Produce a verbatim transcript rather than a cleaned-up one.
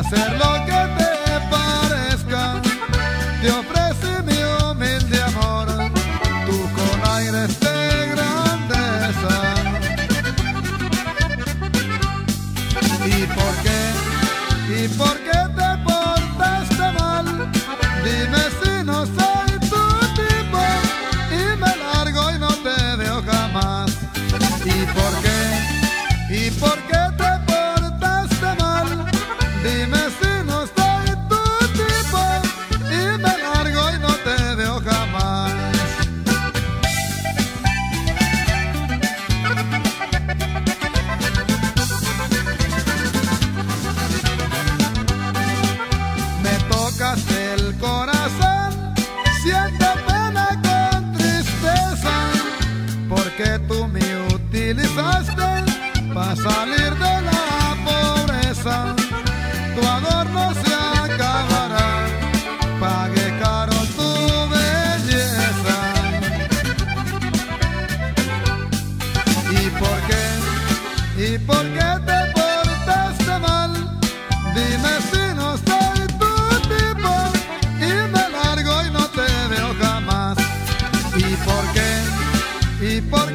hacer lo que te parezca. Te ofrecí mi humilde amor, tú con aires de grandeza. ¿Y por qué? ¿Y por qué te portaste mal? Dime si no soy tu tipo y me largo y no te veo jamás. ¿Y por qué? ¿Y por qué te portaste mal? Dime si no soy tu tipo y me largo y no te veo jamás. Me tocas el corazón, siento pena con tristeza, porque tú me utilizaste para salir de la pobreza. Tu adorno se acabará, pagué caro tu belleza. ¿Y por qué? ¿Y por qué te portaste mal? Dime si no soy tu tipo y me largo y no te veo jamás. ¿Y por qué? ¿Y por